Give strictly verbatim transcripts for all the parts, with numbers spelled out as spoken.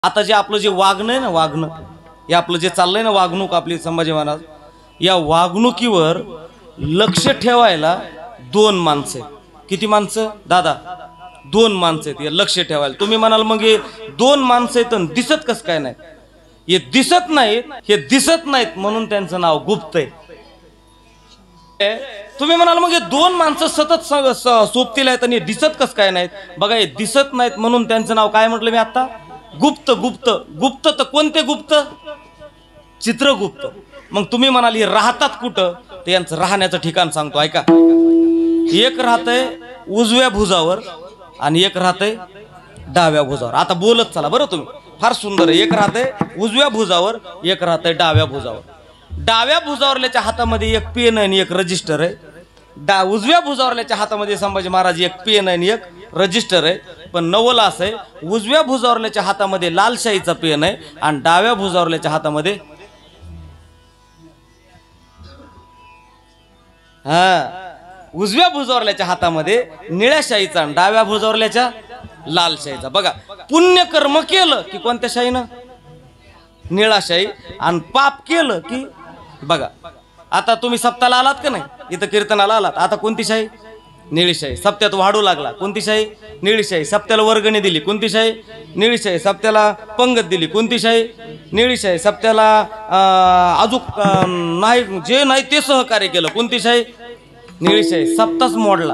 आता जे आपलं जे वागणं आहे ना, वागणं हे आपलं जे चाललंय ना, वागणूक आपली संभाजी महाराज, या वागणुकीवर लक्ष ठेवायला दोन माणसं आहेत. किती माणसं दादा? दोन माणसं आहेत हे लक्ष ठेवायला. तुम्ही म्हणाल मग हे दोन माणसं आहेत आणि दिसत कसं काय नाही? हे दिसत नाहीत, हे दिसत नाहीत म्हणून त्यांचं नाव गुप्त आहे. तुम्ही म्हणाल मग हे दोन माणसं सतत सोबतील आहेत आणि दिसत कसं काय नाहीत? बघा, हे दिसत नाहीत म्हणून त्यांचं नाव काय म्हटलं मी आता? गुप्त. गुप्त गुप्त तर कोणते गुप्त? चित्रगुप्त. मग तुम्ही म्हणाल हे राहतात कुठं? ते यांचं राहण्याचं ठिकाण सांगतो, ऐका. एक राहतंय उजव्या भुजावर आणि एक राहतंय डाव्या भुजावर. आता बोलत चला बरं तुम्ही, फार सुंदर आहे. एक राहतंय उजव्या भुजावर, एक राहतंय डाव्या भुजावर. डाव्या भुजावरल्याच्या हातामध्ये एक पेन आणि एक रजिस्टर आहे. डा उजव्या भुजावरल्याच्या हातामध्ये संभाजी महाराज एक पेन आणि एक रजिस्टर आहे. पण नवल असं आहे, उजव्या भुजावरल्याच्या हातामध्ये लालशाहीचा पेन आहे आणि डाव्या भुजावरल्याच्या हातामध्ये हा उजव्या भुजावरल्याच्या हातामध्ये निळ्या शाहीचा आणि डाव्या भुजावरल्याच्या लाल शाहीचा. बघा, पुण्य कर्म केलं की कोणत्या शाहीनं? निळा शाही. आणि पाप केलं की बघा, आता तुम्ही सप्ताला आलात का नाही, इथं कीर्तनाला आलात, आता कोणती शाही? निळी शाही. सप्त्यात वाढू लागला, कोणती शाही? निळी शाही. सप्त्याला वर्गणी दिली, कोणती शाही? निळी शाही. सप्त्याला पंगत दिली, कोणती शाही? निळी शाही. सप्त्याला अजून नाही जे नाही ते सहकार्य केलं, कोणती शाही? निळी शाही. सप्ताच मोडला.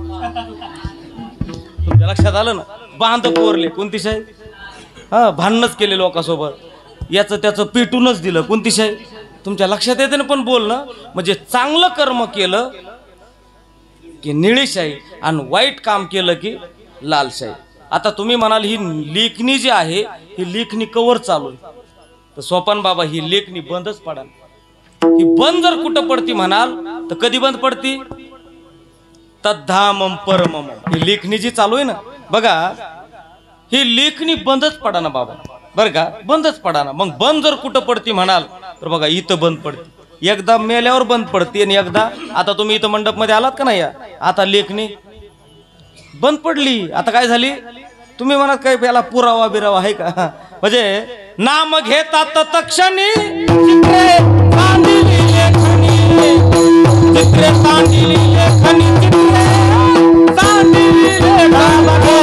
तुमच्या लक्षात आलं ना? बांध कोरले, कोणती शाही? हा भांडणच केले लोकांसोबत, याचं त्याचं पेटूनच दिलं, कोणती शाही? तुमच्या लक्षात येते ना? पण बोलणं म्हणजे चांगलं कर्म केलं की निळी शाही आणि वाईट काम केलं की लाल शाही. आता तुम्ही म्हणाल ही लेखणी जी आहे ही लेखणी कवर चालू आहे, तर सोपान बाबा ही लेखणी बंदच पडाल. ही बंद जर कुठं पडती म्हणाल तर कधी बंद पडती? तद्धामम परमम. ही लेखणी जी चालू आहे ना, बघा, ही लेखणी बंदच पडा ना बाबा, बरं का? बंदच पडा ना. मग बंद जर कुठं पडती म्हणाल तर बघा इथं बंद पडते. एकदा मेल्यावर बंद पडते आणि एकदा, आता तुम्ही इथं मंडप मध्ये आलात का नाही, या आता लेखणी बंद पडली. आता काय झाली? तुम्ही म्हणत काय याला पुरावा बिरावा आहे का? म्हणजे नाम घेतात तत्क्षणी चित्रे सांडिली लेखनी, चित्रे सांडिली लेखनी, चित्रे सांडिली लेखनी.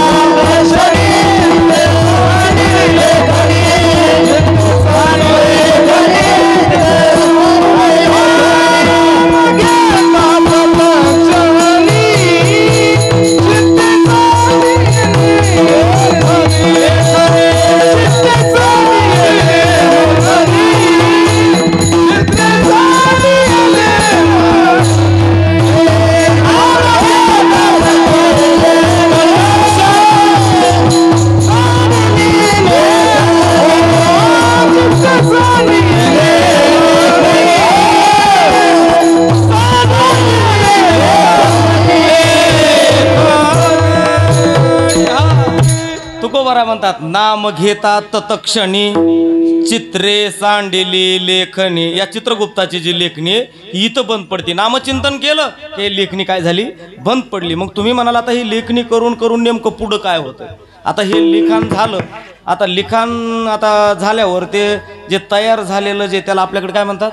म्हणतात नाम घेतात तत्क्षणी चित्रे सांडिली लेखनी. या चित्रगुप्ताची जी लेखणी आहे इथं बंद पडते. नामचिंतन केलं की लेखणी काय झाली? बंद पडली. मग तुम्ही म्हणाल आता ही लेखणी करून करून नेमकं पुढं काय होतं? आता हे लिखाण झालं, आता लिखाण आता झाल्यावर ते जे तयार झालेलं जे त्याला आपल्याकडे काय म्हणतात?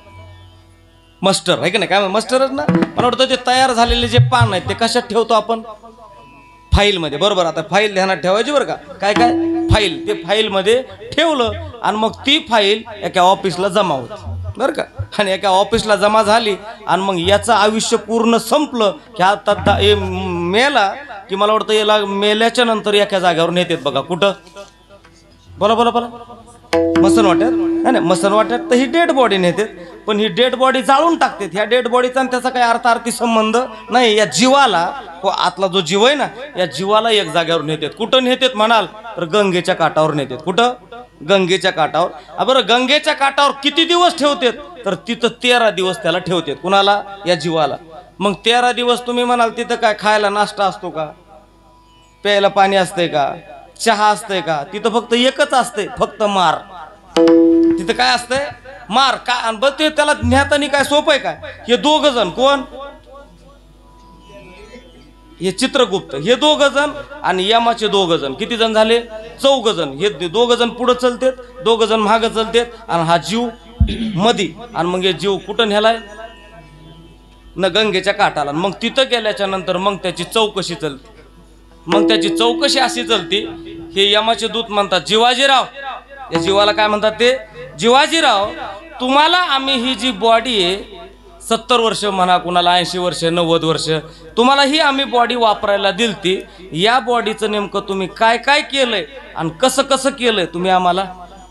मस्टर आहे की नाही? काय मस्टरच ना. मला वाटतं ते तयार झालेले जे पान आहेत ते कशात ठेवतो आपण? फाईल मध्ये. बरोबर. आता फाईल ध्यानात ठेवायची बरं का. काय काय? फाईल. ते फाईल मध्ये ठेवलं आणि मग ती फाईल एका ऑफिसला जमा होती, बरं का. आणि एका ऑफिसला जमा झाली आणि मग याचं आयुष्य पूर्ण संपलं की आता मेला की मला वाटतं याला मेल्याच्या नंतर एका जागेवर नेतात बघा. कुठं? बोला बोला बोला. मसन वाट्यात. नाही मसन वाट्यात तर ही डेड बॉडी नेतात, पण ही डेड बॉडी जाळून टाकतात. ह्या डेड बॉडीचा आणि त्याचा काही अर्थार्थी संबंध नाही. या जीवाला, आतला जो जीव आहे ना, या जीवाला एक जागेवर नेतात. कुठं नेतात म्हणाल तर गंगेच्या काठावर नेतात. कुठं? गंगेच्या काठावर. बरं, गंगेच्या काठावर किती दिवस ठेवतात तर तिथं तेरा दिवस त्याला ठेवतात. कुणाला? या जीवाला. मग तेरा दिवस तुम्ही म्हणाल तिथं काय खायला नाश्ता असतो का? प्यायला पाणी असतंय का? चहा असतंय का? तिथं फक्त एकच असतंय, फक्त मार. तिथं काय असतंय? मार. का? बरं, ते त्याला न्यातानी काय सोपं आहे काय? हे दोघ जण कोण? हे चित्रगुप्त हे दोघ जण आणि यमाचे दोघ जण किती जण झाले चौघ जण हे दोघ जण पुढे चलतेत दोघ जण मागे चलतेत आणि हा जीव मधी आणि मग हे जीव कुठं नेलाय न गंगेच्या काठाला मग तिथं गेल्याच्या नंतर मग त्याची चौकशी चलते मग त्याची चौकशी अशी चलते हे यमाचे दूत म्हणतात जिवाजीराव या जीवाला काय म्हणतात ते जिवाजीराव तुम्हाला आम्ही ही जी बॉडी आहे सत्तर वर्ष म्हणा कुणाला ऐंशी वर्ष नव्वद वर्ष तुम्हाला ही आम्ही बॉडी वापरायला दिलती या बॉडीचं नेमकं तुम्ही काय काय केलंय आणि कसं कसं केलंय तुम्ही आम्हाला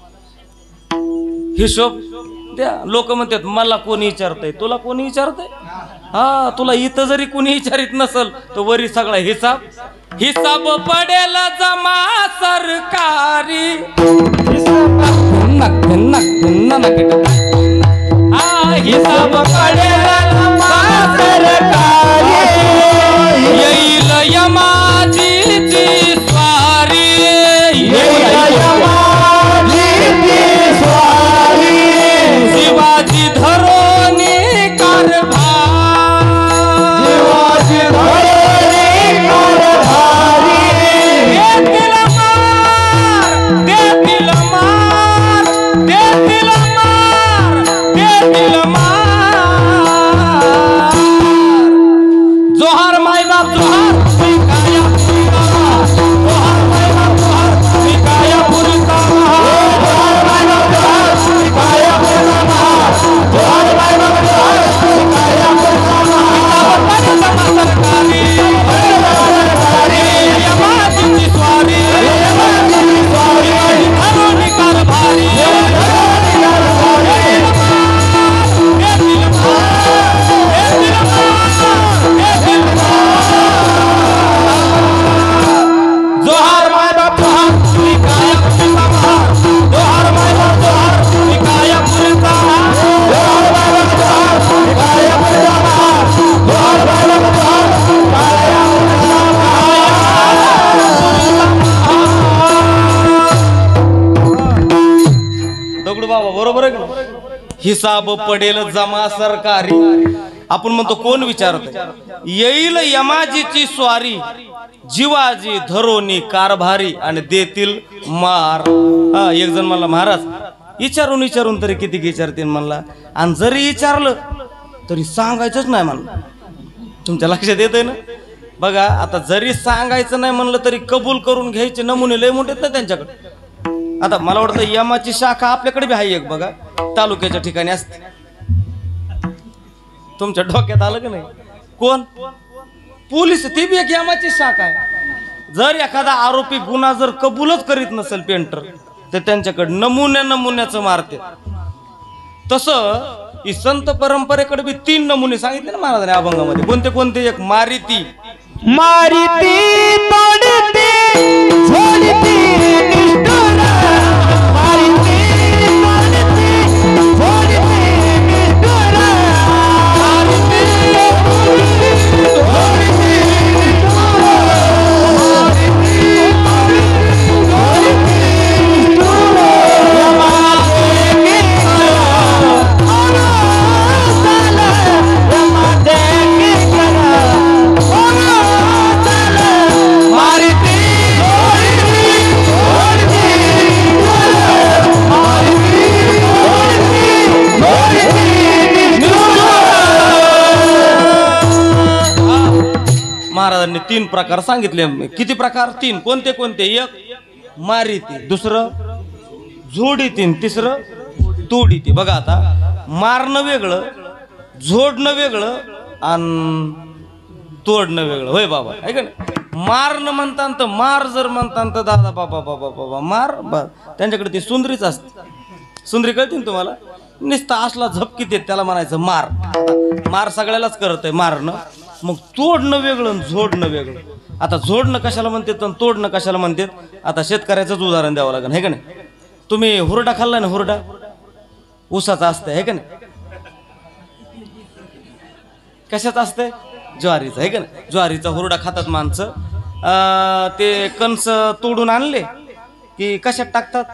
हिशोब द्या लोक म्हणतात मला कोणी विचारतंय तुला कोणी विचारतंय हा तुला इथं जरी कोणी विचारित नसल तर वरी सगळा हिसाब हिसाब पडेल जमा सरकारी हिसाब पडेल जमा सरकारी येईल यमाजीची स्वारी येईल यमाजीची स्वारी शिवाजी धरोनी कारभार शिवाजी धरोनी कारभारी देतील मार देतील मार देतील मार देतील मार जोहार माय बाप जोहार विकाया पुरीचा जोहार माय बाप जोहार विकाया पुरीचा जोहार माय बाप जोहार विकाया पुरीचा जोहार माय बाप जोहार विकाया पुरीचा सरकारी सरकारी यमाजीची स्वारी यमाजीची स्वारी धरोनी कारभारी जोहार माय बाप जोहार विकाया पुरीचा जोहार माय बाप जोहार विकाया पुरीचा जोहार माय बाप जोहार विकाया पुरीचा जोहार माय बाप जोहार विकाया दगडू बाबा बरोबर आहे का हिसाब पडेल जमा सरकारी आपण म्हणतो कोण विचारत येईल यमाजीची स्वारी जीवाजी धरोनी कारभारी आणि देतील मार हा एक जण म्हणला महाराज विचारून विचारून तरी किती विचारतील म्हणला आणि जरी विचारलं तरी सांगायचंच नाही म्हणलं तुमच्या लक्षात येतंय ना बघा आता जरी सांगायचं नाही म्हणलं तरी कबूल करून घ्यायचे नमुने लय मोठे ना त्यांच्याकडे आता मला वाटतं यमाची शाखा आपल्याकडे बी आहे एक बघा तालुक्याच्या ठिकाणी असते तुमच्या डोक्यात आलं का नाही कोण पोलीस ती बी एक यमाची शाखा आहे जर एखादा आरोपी गुन्हा जर कबूलच करीत नसेल पेंटर तर त्यांच्याकडे नमुन्या नमुन्याचं मारते तसं ही संत परंपरेकडे बी तीन नमुने सांगितले ना महाराजांनी अभंगामध्ये कोणते कोणते एक मारिती मारिती तोडती झोडती निष्ठुर मारिती तोडती झोडती निष्ठुर मारिती तोडती महाराजांनी तीन प्रकार सांगितले किती प्रकार तीन कोणते कोणते एक मारिती दुसरं झोडीती तिसरं तोडीती बघा आता मारणं वेगळं झोडणं वेगळं आणि तोडणं वेगळं होय बाबा आहे का नाही मारणं म्हणतात तर मार जर म्हणतात तर दादा बाबा बाबा बाबा मार बा त्यांच्याकडे ती सुंदरीच असते सुंदरी कळते ना तुम्हाला नुसता असला झपकीत येत त्याला म्हणायचं मार मार सगळ्यालाच करत आहे मारणं मग तोडणं वेगळं झोडणं वेगळं आता झोडणं कशाला म्हणतात आणि तोडणं कशाला म्हणतात आता शेतकऱ्याचंच उदाहरण द्यावं लागेल है का नाही तुम्ही हुरडा खाल्ला ना हुरडा ऊसाचा असतंय है का नाही कशाचं असतंय ज्वारीचं आहे का नाही ज्वारीचा हुरडा खातात माणसं ते कणस तोडून आणले की कशात टाकतात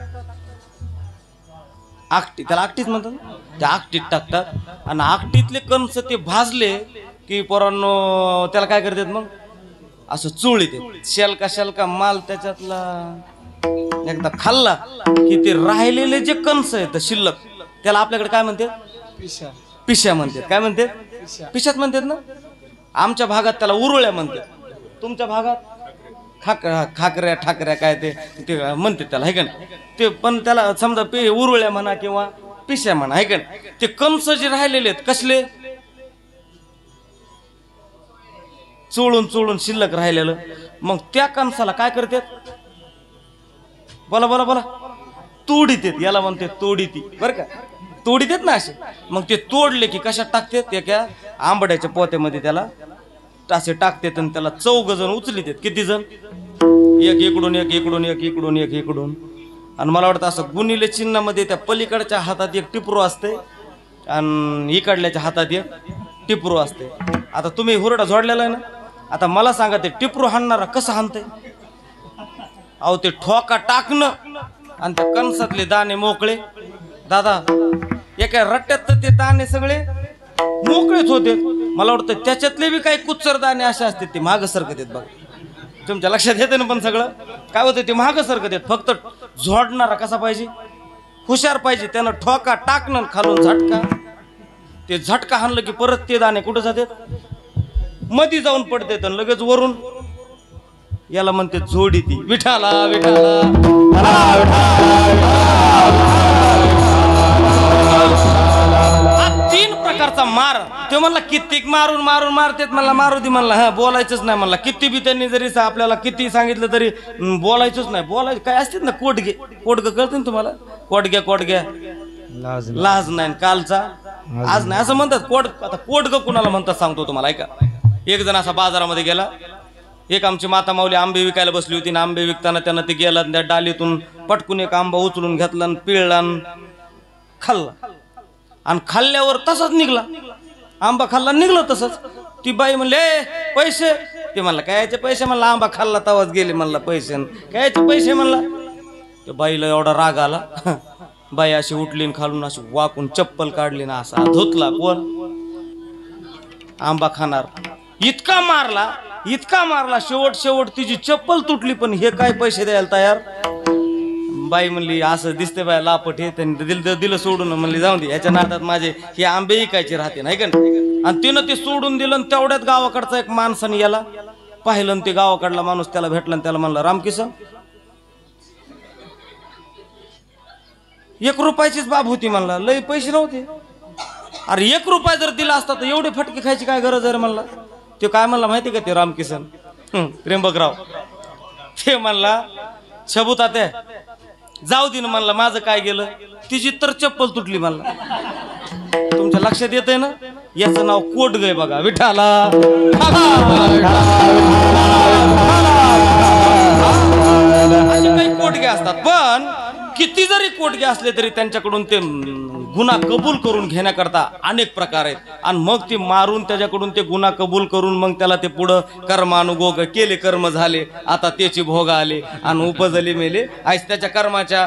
आकटी त्याला आकटीच म्हणतात त्या आकटीत टाकतात आणि आकटीतले कणस ते भाजले की पोरांनो त्याला काय करतात मग असं चोळीत शेलका शेलका माल त्याच्यातला एकदा खाल्ला की ते राहिलेले जे कंस आहेत शिल्लक त्याला आपल्याकडे काय म्हणते पिशा पिशा म्हणतात. काय म्हणतात पिशात म्हणतात ना. आमच्या भागात त्याला उरुळ्या म्हणतात. तुमच्या भागात खाक खाकऱ्या ठाकऱ्या काय ते ते म्हणतात त्याला है का नाही. ते पण त्याला समजा पे उरुळ्या म्हणा किंवा पिशा म्हणा है का नाही. ते कंस जे राहिलेले आहेत कसले चोळून चोळून शिल्लक राहिलेलं मग त्या कंसाला काय करतात बोला बोला बोला तोडीत याला म्हणते तोडीती बरं का तोडीत ना असे. मग ते तोडले की कशात टाकतात एका आंबड्याच्या पोत्यामध्ये त्याला असे टाकतात आणि त्याला चौघ जण उचलीत किती जण एक इकडून एक इकडून एक इकडून एक इकडून. आणि मला वाटतं असं गुणिले चिन्हामध्ये त्या पलीकडच्या हातात एक टिपरू असते आणि इकडल्याच्या हातात एक टिपरू असते. आता तुम्ही हुरडा जोडलेला आहे ना. आता मला सांगा ते टिपरू हाणणारा कसं हाणतंय. अहो ते ठोका टाकणं आणि त्या कणसातले दाणे मोकळे दादा एका रट्ट्यात तर ते दाणे सगळे मोकळेच होते. मला वाटतं त्याच्यातले बी काही कुच्चर दाणे असे असतात ते मागं सरकत आहेत बघा. तुमच्या लक्षात येते ना. पण सगळं काय होतं ते मागं सरकत आहेत. फक्त झोडणारा कसा पाहिजे हुशार पाहिजे. त्यानं ठोका टाकणं खालून झटका ते झटका हाणलं की परत ते दाणे कुठं जातात मधी जाऊन पडते तर लगेच वरून याला म्हणते जोडी ती विठाला विठाला. तीन प्रकारचा मार ते म्हणला किती मारून मारून मारतेत म्हणला मारू दे म्हणला. हा बोलायचंच नाही म्हणला. किती बी त्यांनी जरी आपल्याला किती सांगितलं तरी बोलायचंच नाही. बोलायचं काय असते ना कोटगे कोटगं कळतं ना तुम्हाला कोटग्या कोटग्या लाज लाज नाही कालचा आज नाही असं म्हणतात. कोट आता कोटगं कुणाला म्हणतात सांगतो तुम्हाला ऐका. एक जण असा बाजारामध्ये गेला. एक आमची माता माऊली आंबे विकायला बसली होती ना. आंबे विकताना त्यानं ते गेला त्या डालीतून पटकून एक आंबा उचलून घेतला आणि पिळला आणि खाल्ला. आणि खाल्ल्यावर तसाच निघला आंबा खाल्ला निघला तसंच. ती बाई म्हणले पैसे ते म्हणला कायचे पैसे म्हणला आंबा खाल्ला तवाच गेले म्हणला पैसे कायचे पैसे म्हणला. त्या बाईला एवढा राग आला. बाई अशी उठली आणि खालून अशी वाकून चप्पल काढली ना असा धुतला. कोण आंबा खाणार इतका मारला इतका मारला शेवट शेवट तिची चप्पल तुटली. पण हे काय पैसे द्यायला तयार. बाई म्हणली असं दिसते बाय लापट हे त्यांनी दिलं दिलं सोडून म्हणली जाऊन दे ह्याच्या नादात माझे हे आंबे इकायचे राहते नाही का. आणि तिनं ते सोडून दिलं आणि तेवढ्यात गावाकडचा एक माणसाने याला पाहिलं आणि ते गावाकडला माणूस त्याला भेटला आणि त्याला म्हणला रामकिसन एक रुपयाचीच बाब होती म्हणला लई पैसे नव्हते. अरे एक रुपया जर दिला असता तर एवढे फटके खायची काय गरज आहे म्हणला. ते काय म्हणला माहिती का ते रामकिसन त्र्यंबकराव ते म्हणला शबूत आते जाऊ दे ना म्हणला माझं काय गेलं तिची तर चप्पल तुटली म्हणला. तुमच्या लक्षात येतंय ना. याचं नाव कोटगय बघा विठाला. असे काही कोटगे असतात. पण किती जरी कोटगे असले तरी त्यांच्याकडून ते गुन्हा कबूल करून घेण्याकरता अनेक प्रकार आहेत. आणि मग ते मारून त्याच्याकडून ते गुन्हा कबूल करून मग त्याला ते पुढं कर्मानुभोग केले कर्म झाले आता त्याची भोग आले आणि उपजले मेले आज त्याच्या कर्माच्या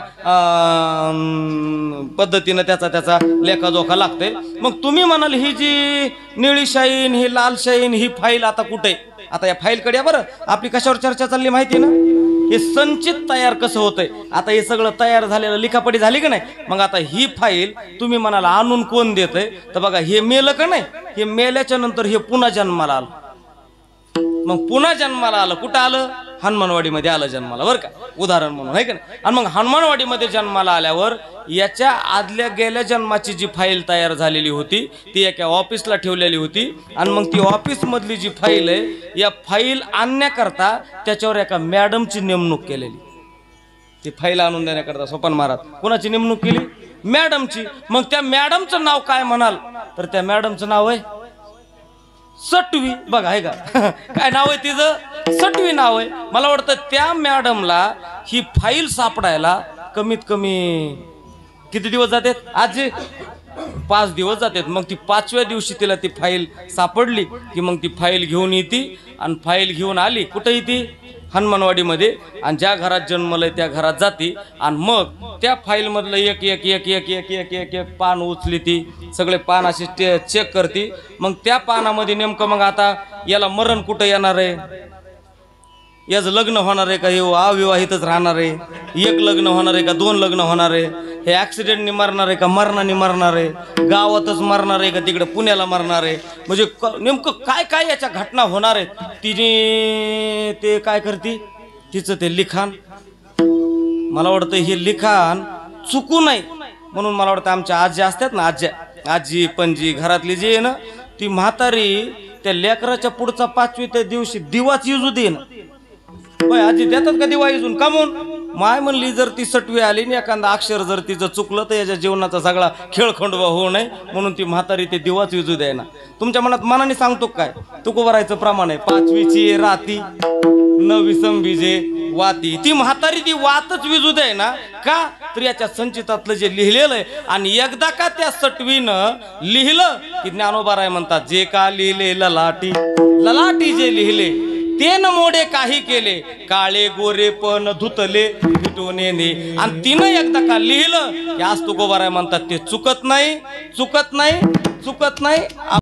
पद्धतीनं त्याचा त्याचा लेखाजोखा लागतंय. मग तुम्ही म्हणाल ही जी निळी शाईन ही लाल शाईन ही फाईल आता कुठे. आता या फाईलकडे बरं आपली कशावर चर्चा चालली माहिती ना. हे संचित तयार कसं होतंय. आता हे सगळं तयार झालेलं लिखापडी झाली का नाही. मग आता ही फाईल तुम्ही म्हणाला आणून कोण देतंय तर बघा हे मेलं का नाही. हे मेल्याच्या नंतर हे पुन्हा जन्माला आलं. मग पुन्हा जन्माला आलं कुठं आलं हनुमानवाडीमध्ये आलं जन्माला बरं का उदाहरण म्हणून आहे का नाही. आणि मग हनुमानवाडीमध्ये जन्माला आल्यावर याच्या आदल्या गेल्या जन्माची जी फाईल तयार झालेली होती ती एका ऑफिसला ठेवलेली होती. आणि मग ती ऑफिस मधली जी फाईल आहे या फाईल आणण्याकरता त्याच्यावर एका मॅडमची नेमणूक केलेली. ती फाईल आणून देण्याकरता सोपान महाराज कोणाची नेमणूक केली मॅडमची. मग त्या मॅडमचं नाव काय म्हणाल तर त्या मॅडमचं नाव आहे सटवी बघा आहे का. काय नाव आहे तिचं सटवी नाव आहे. मला वाटतं त्या मॅडमला ही फाईल सापडायला कमीत कमी किती दिवस जातात आज पाच दिवस जातात. मग ती पाचव्या दिवशी तिला ती फाईल सापडली की मग ती फाईल घेऊन येते आणि फाईल घेऊन आली कुठं येते हनुमानवाडीमध्ये. आणि ज्या घरात जन्मलंय त्या घरात जाते आणि मग त्या फाईल मधलं एक एक एक एक एक एक एक एक पान उचली ती सगळे पान असे चेक करते. मग त्या पानामध्ये नेमकं मग आता याला मरण कुठं येणार आहे याचं लग्न होणार आहे का, हे अविवाहितच राहणार आहे, एक लग्न होणार आहे का दोन लग्न होणार आहे, हे ॲक्सिडेंटनी मरणार आहे का मरणाने मरणार आहे, गावातच मरणार आहे का तिकडे पुण्याला मरणार आहे, म्हणजे नेमकं काय काय याच्या घटना होणार आहेत. तिने ते काय करते, तिचं ते लिखाण, मला वाटतं हे लिखाण चुकू नये म्हणून मला वाटतं आमच्या आजी असतात ना, आजी आजी पणजी घरातली जी आहे ना, ती म्हातारी त्या लेकराच्या पुढचा पाचवी त्या दिवशी दिवाच युजू दे ना. होय आजी देतात का दिवा युजून का म्हणून, माय म्हणली जर ती सटवी आली आणि एखादा अक्षर जर तिचं चुकलं तर याच्या जीवनाचा सगळा खेळखंडवा होऊ नये म्हणून ती म्हातारी ते दिवाच विजू द्याय ना. तुमच्या मनात मनाने सांगतो काय, तुकोबरायचं प्रमाण आहे, पाचवीची राती नवी संभीजे वाती, ती म्हातारी ती वातच विजू द्याय ना. का तर याच्या संचितातलं जे लिहिलेलं आहे, आणि एकदा का त्या सटवीनं लिहिलं की ज्ञानोबाराय म्हणतात, जे का लिहिले ललाटी, ललाटी जे लिहिले ते न मोडे काही केले, काळे गोरे पण धुतले मिटवून येणे. आणि तिनं एकदा का लिहिलं की आज तुकोबाराय म्हणतात ते चुकत नाही, चुकत नाही, चुकत नाही.